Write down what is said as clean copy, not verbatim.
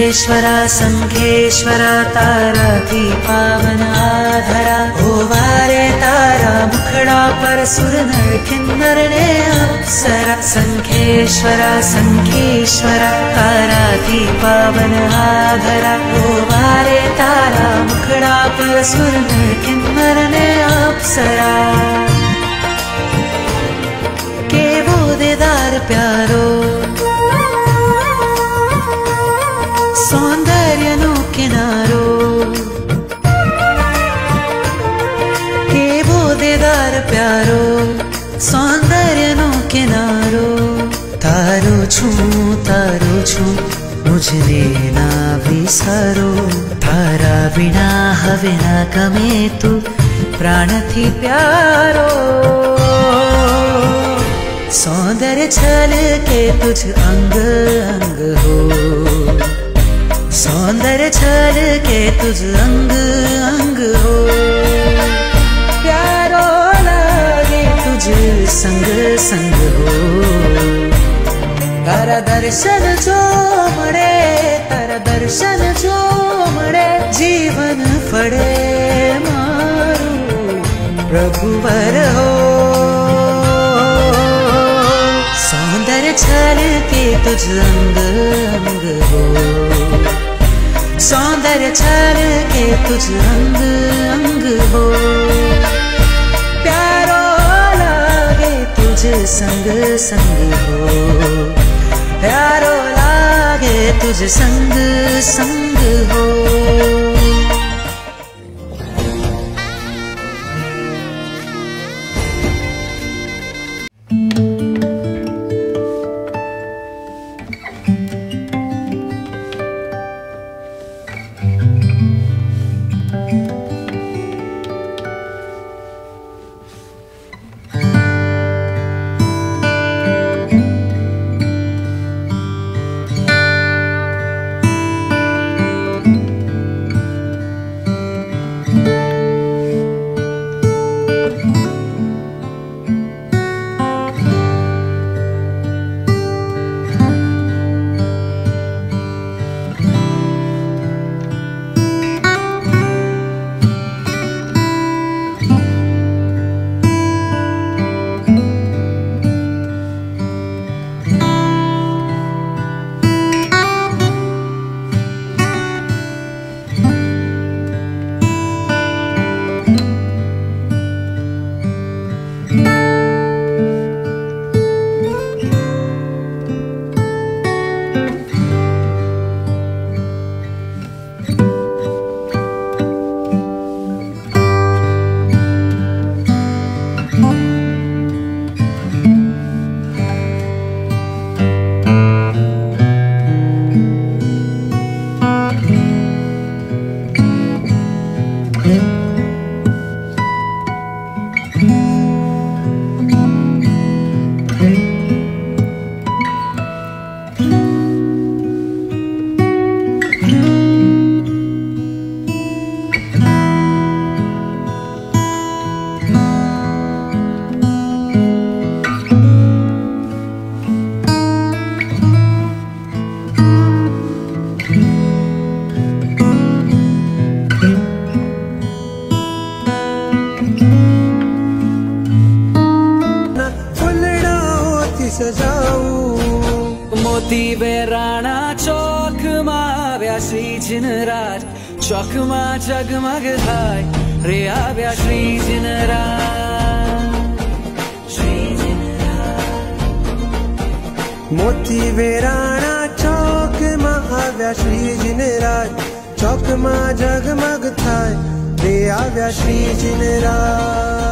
संखेश्वरा संखेश्वरा तारा थी पावन आधरा। ओ वारे तारा मुखड़ा पर सुर नर किन्नर ने अप्सरा। संखेश्वरा संखेश्वरा तारा थी पावन आधरा। ओ वारे तारा मुखड़ा पर सुर नर किन्नर ने अप्सरा। के वो दीदार प्यारो सौंदर्य नो किनारो। के वो दीदार प्यारो सौंदर्य नो किनारो। तारो छू मुझे ना विसारो। तारा बिना हवे ना गमे तू प्राण थी प्यारो। सौंदर्य छल के तुझ अंग अंग हो। सौंदर्य छल के तुझ अंग अंग हो। प्यारो लागे तुझ संग संग हो। तारा दर्शन जो मळे तारा दर्शन जो मळे जीवन फळे मारू प्रभुवर हो। सौंदर्य छल के तुझ अंग अंग हो। सौंदर्य छल के तुझ अंग अंग हो। प्यारो लागे तुझ संग संग हो। प्यारो लागे तुझ संग संग हो। मोती वेराणा चौक में व्या श्री जिनराज। चौक में जगमग थाय रे आव्या श्री जिनराज। श्री जिनराज मोती वेराणा चौक में आव्या श्री जिनराज। चौक में जगमग थाय रे आव्या श्री जिनराज।